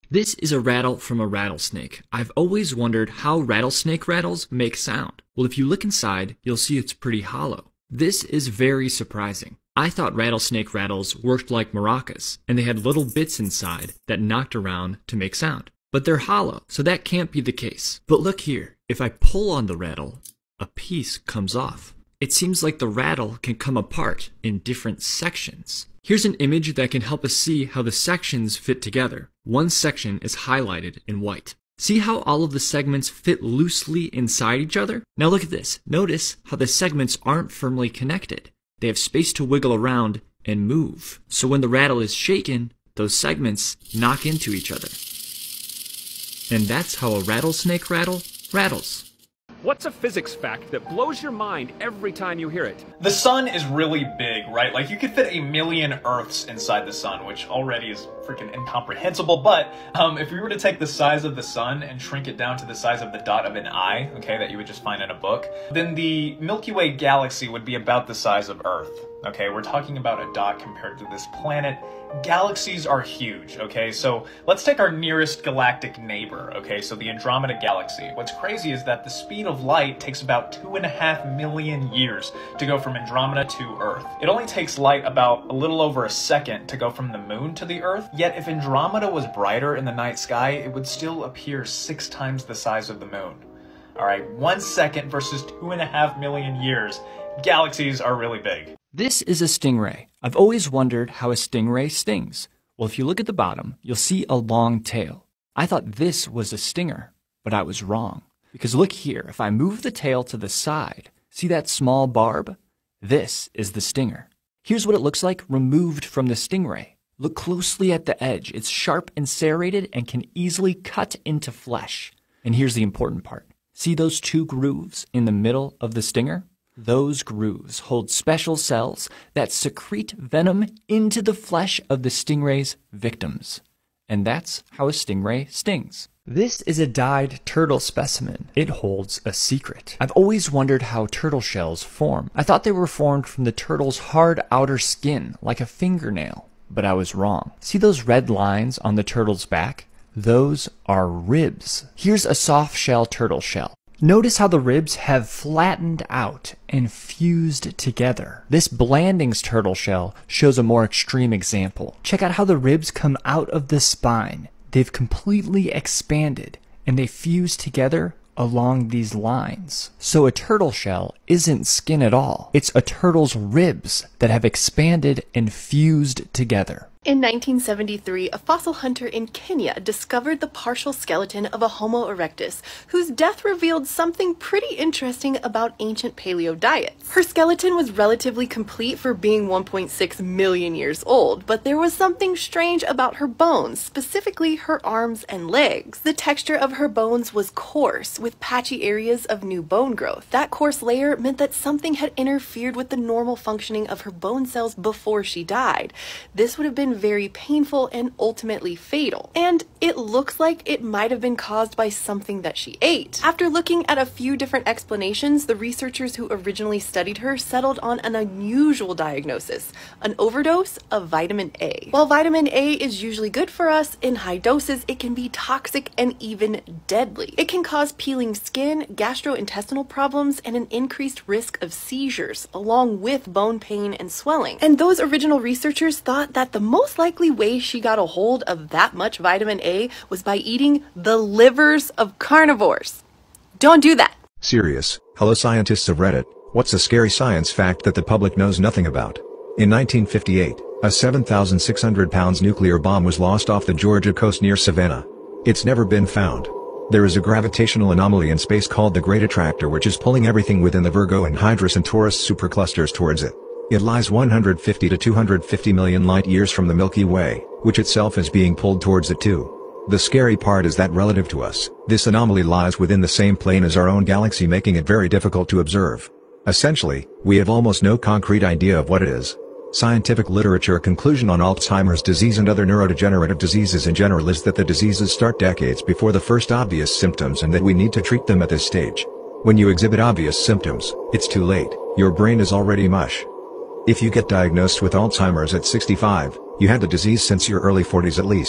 This is a rattle from a rattlesnake. I've always wondered how rattlesnake rattles make sound. Well, if you look inside, you'll see it's pretty hollow. This is very surprising. I thought rattlesnake rattles worked like maracas, and they had little bits inside that knocked around to make sound. But they're hollow, so that can't be the case. But look here, if I pull on the rattle, a piece comes off. It seems like the rattle can come apart in different sections. Here's an image that can help us see how the sections fit together. One section is highlighted in white. See how all of the segments fit loosely inside each other? Now look at this. Notice how the segments aren't firmly connected. They have space to wiggle around and move. So when the rattle is shaken, those segments knock into each other. And that's how a rattlesnake rattle rattles. What's a physics fact that blows your mind every time you hear it? The sun is really big, right? Like, you could fit 1,000,000 Earths inside the sun, which already is freaking incomprehensible. But if we were to take the size of the sun and shrink it down to the size of the dot of an eye, okay, that you would just find in a book, then the Milky Way galaxy would be about the size of Earth. Okay, we're talking about a dot compared to this planet. Galaxies are huge, okay? So let's take our nearest galactic neighbor, okay? So the Andromeda Galaxy. What's crazy is that the speed of light takes about 2.5 million years to go from Andromeda to Earth. It only takes light about a little over a second to go from the moon to the Earth. Yet if Andromeda was brighter in the night sky, it would still appear 6 times the size of the moon. All right, 1 second versus 2.5 million years. Galaxies are really big. This is a stingray. I've always wondered how a stingray stings. Well, if you look at the bottom, you'll see a long tail. I thought this was a stinger, but I was wrong. Because look here, if I move the tail to the side, see that small barb? This is the stinger. Here's what it looks like removed from the stingray. Look closely at the edge. It's sharp and serrated and can easily cut into flesh. And here's the important part. See those 2 grooves in the middle of the stinger? Those grooves hold special cells that secrete venom into the flesh of the stingray's victims. And that's how a stingray stings. This is a dyed turtle specimen. It holds a secret. I've always wondered how turtle shells form. I thought they were formed from the turtle's hard outer skin, like a fingernail. But I was wrong. See those red lines on the turtle's back? Those are ribs. Here's a soft shell turtle shell. Notice how the ribs have flattened out and fused together. This Blanding's turtle shell shows a more extreme example. Check out how the ribs come out of the spine. They've completely expanded and they fuse together along these lines. So a turtle shell isn't skin at all. It's a turtle's ribs that have expanded and fused together. In 1973, a fossil hunter in Kenya discovered the partial skeleton of a Homo erectus, whose death revealed something pretty interesting about ancient paleo diets. Her skeleton was relatively complete for being 1.6 million years old, but there was something strange about her bones, specifically her arms and legs. The texture of her bones was coarse, with patchy areas of new bone growth. That coarse layer meant that something had interfered with the normal functioning of her bone cells before she died. This would have been very painful and ultimately fatal. And it looks like it might have been caused by something that she ate. After looking at a few different explanations, the researchers who originally studied her settled on an unusual diagnosis: an overdose of vitamin A. While vitamin A is usually good for us, in high doses it can be toxic and even deadly. It can cause peeling skin, gastrointestinal problems, and an increased risk of seizures, along with bone pain and swelling. And those original researchers thought that the most likely way she got a hold of that much vitamin A was by eating the livers of carnivores. Don't do that. Serious. Hello scientists of Reddit. What's a scary science fact that the public knows nothing about? In 1958, a 7,600 pounds nuclear bomb was lost off the Georgia coast near Savannah. It's never been found. There is a gravitational anomaly in space called the Great Attractor, which is pulling everything within the Virgo and Hydrus and Taurus superclusters towards it. It lies 150 to 250 million light-years from the Milky Way, which itself is being pulled towards it too. The scary part is that relative to us, this anomaly lies within the same plane as our own galaxy, making it very difficult to observe. Essentially, we have almost no concrete idea of what it is. Scientific literature conclusion on Alzheimer's disease and other neurodegenerative diseases in general is that the diseases start decades before the first obvious symptoms and that we need to treat them at this stage. When you exhibit obvious symptoms, it's too late, your brain is already mush. If you get diagnosed with Alzheimer's at 65, you had the disease since your early 40s at least.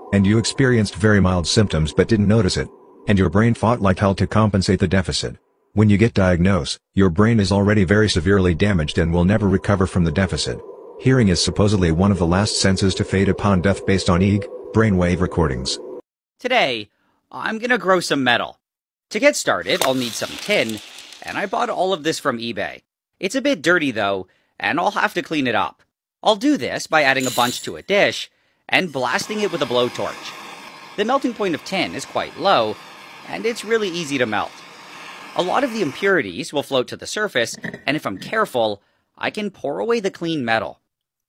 And you experienced very mild symptoms but didn't notice it. And your brain fought like hell to compensate the deficit. When you get diagnosed, your brain is already very severely damaged and will never recover from the deficit. Hearing is supposedly one of the last senses to fade upon death based on EEG, brainwave recordings. Today, I'm gonna grow some metal. To get started, I'll need some tin, and I bought all of this from eBay. It's a bit dirty though, and I'll have to clean it up. I'll do this by adding a bunch to a dish, and blasting it with a blowtorch. The melting point of tin is quite low, and it's really easy to melt. A lot of the impurities will float to the surface, and if I'm careful, I can pour away the clean metal.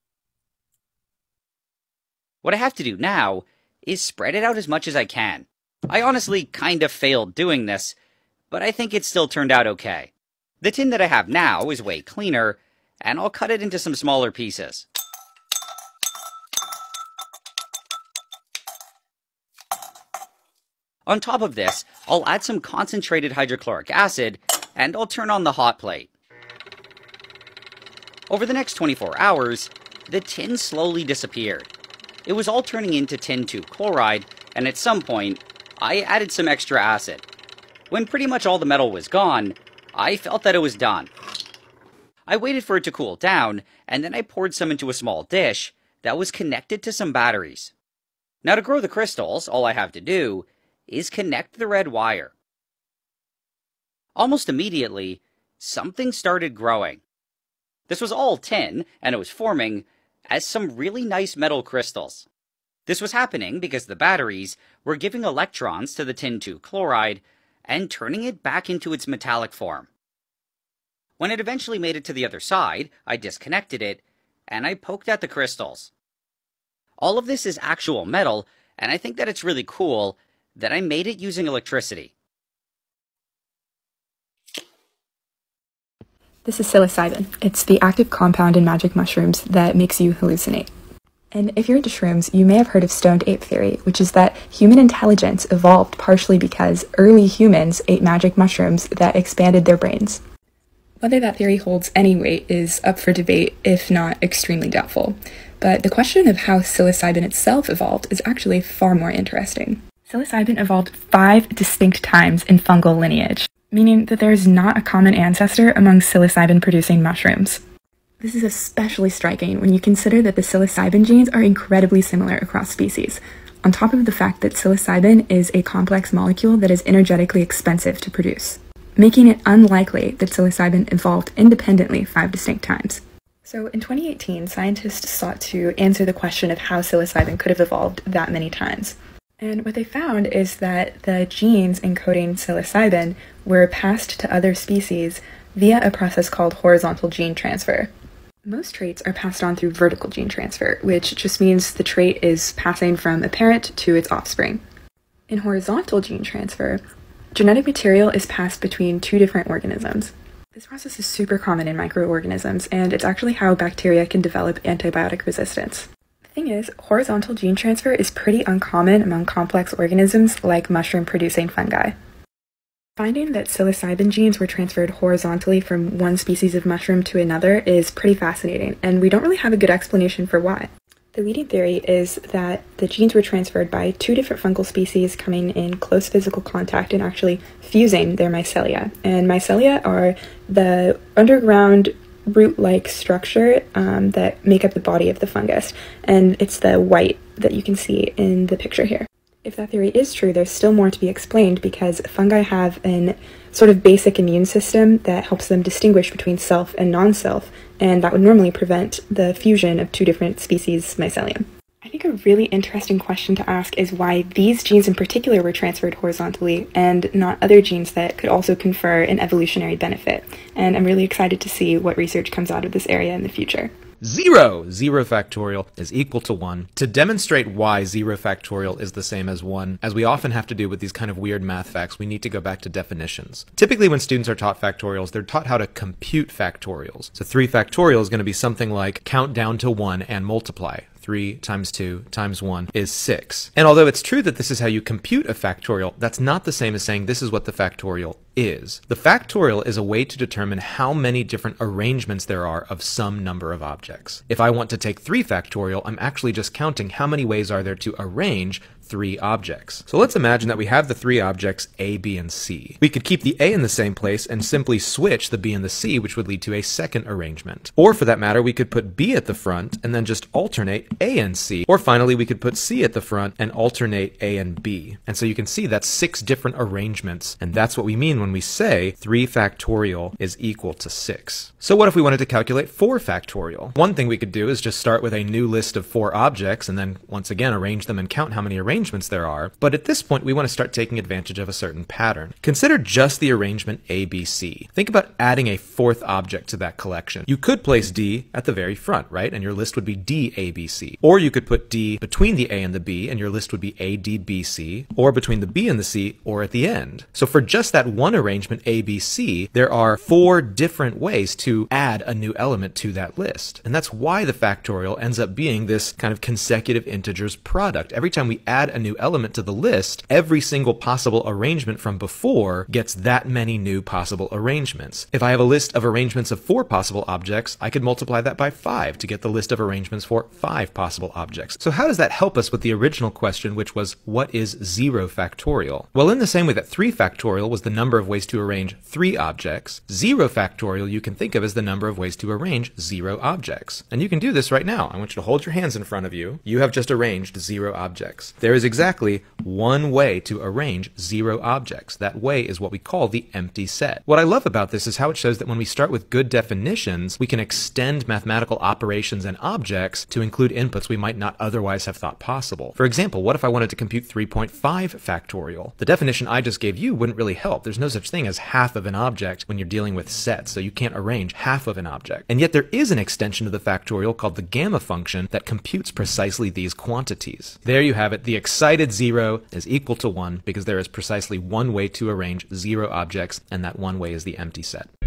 What I have to do now is spread it out as much as I can. I honestly kind of failed doing this, but I think it still turned out okay. The tin that I have now is way cleaner, and I'll cut it into some smaller pieces. On top of this, I'll add some concentrated hydrochloric acid, and I'll turn on the hot plate. Over the next 24 hours, the tin slowly disappeared. It was all turning into tin 2 chloride, and at some point, I added some extra acid. When pretty much all the metal was gone, I felt that it was done. I waited for it to cool down, and then I poured some into a small dish that was connected to some batteries. Now to grow the crystals, all I have to do is connect the red wire. Almost immediately, something started growing. This was all tin, and it was forming as some really nice metal crystals. This was happening because the batteries were giving electrons to the tin 2 chloride and turning it back into its metallic form. When it eventually made it to the other side, I disconnected it, and I poked at the crystals. All of this is actual metal, and I think that it's really cool that I made it using electricity. This is psilocybin. It's the active compound in magic mushrooms that makes you hallucinate. And if you're into shrooms, you may have heard of stoned ape theory, which is that human intelligence evolved partially because early humans ate magic mushrooms that expanded their brains. Whether that theory holds any weight is up for debate, if not extremely doubtful. But the question of how psilocybin itself evolved is actually far more interesting. Psilocybin evolved 5 distinct times in fungal lineage, meaning that there is not a common ancestor among psilocybin-producing mushrooms. This is especially striking when you consider that the psilocybin genes are incredibly similar across species, on top of the fact that psilocybin is a complex molecule that is energetically expensive to produce, making it unlikely that psilocybin evolved independently 5 distinct times. So in 2018, scientists sought to answer the question of how psilocybin could have evolved that many times. And what they found is that the genes encoding psilocybin were passed to other species via a process called horizontal gene transfer. Most traits are passed on through vertical gene transfer, which just means the trait is passing from a parent to its offspring. In horizontal gene transfer, genetic material is passed between 2 different organisms. This process is super common in microorganisms, and it's actually how bacteria can develop antibiotic resistance. The thing is, horizontal gene transfer is pretty uncommon among complex organisms like mushroom-producing fungi. Finding that psilocybin genes were transferred horizontally from one species of mushroom to another is pretty fascinating, and we don't really have a good explanation for why. The leading theory is that the genes were transferred by 2 different fungal species coming in close physical contact and actually fusing their mycelia. And mycelia are the underground root-like structure that make up the body of the fungus, and it's the white that you can see in the picture here. If that theory is true, there's still more to be explained because fungi have an sort of basic immune system that helps them distinguish between self and non-self, and that would normally prevent the fusion of 2 different species mycelium. I think a really interesting question to ask is why these genes in particular were transferred horizontally and not other genes that could also confer an evolutionary benefit, and I'm really excited to see what research comes out of this area in the future. 0 factorial is equal to 1. To demonstrate why 0 factorial is the same as 1, as we often have to do with these kind of weird math facts, we need to go back to definitions. Typically when students are taught factorials, they're taught how to compute factorials. So 3 factorial is going to be something like count down to 1 and multiply. 3 times 2 times 1 is 6. And although it's true that this is how you compute a factorial, that's not the same as saying this is what the factorial is? The factorial is a way to determine how many different arrangements there are of some number of objects. If I want to take 3 factorial, I'm actually just counting how many ways are there to arrange 3 objects. So let's imagine that we have the 3 objects A, B, and C. We could keep the A in the same place and simply switch the B and the C, which would lead to a second arrangement. Or for that matter, we could put B at the front and then just alternate A and C. Or finally, we could put C at the front and alternate A and B. And so you can see that's 6 different arrangements, and that's what we mean when we say 3 factorial is equal to 6. So what if we wanted to calculate 4 factorial? One thing we could do is just start with a new list of 4 objects and then once again arrange them and count how many arrangements there are, but at this point we want to start taking advantage of a certain pattern. Consider just the arrangement ABC. Think about adding a 4th object to that collection. You could place D at the very front, right? And your list would be DABC. Or you could put D between the A and the B, and your list would be ADBC, or between the B and the C, or at the end. So for just that one arrangement ABC, there are 4 different ways to add a new element to that list. And that's why the factorial ends up being this kind of consecutive integers product. Every time we add a new element to the list, every single possible arrangement from before gets that many new possible arrangements. If I have a list of arrangements of 4 possible objects, I could multiply that by 5 to get the list of arrangements for 5 possible objects. So how does that help us with the original question, which was, what is 0 factorial? Well, in the same way that 3 factorial was the number of ways to arrange 3 objects, 0 factorial you can think of as the number of ways to arrange 0 objects. And you can do this right now. I want you to hold your hands in front of you. You have just arranged 0 objects. There is exactly one way to arrange 0 objects. That way is what we call the empty set. What I love about this is how it shows that when we start with good definitions, we can extend mathematical operations and objects to include inputs we might not otherwise have thought possible. For example, what if I wanted to compute 3.5 factorial? The definition I just gave you wouldn't really help. There's no such thing as half of an object when you're dealing with sets, so you can't arrange half of an object. And yet there is an extension of the factorial called the gamma function that computes precisely these quantities. There you have it. The excited 0 is equal to 1 because there is precisely one way to arrange 0 objects, and that one way is the empty set.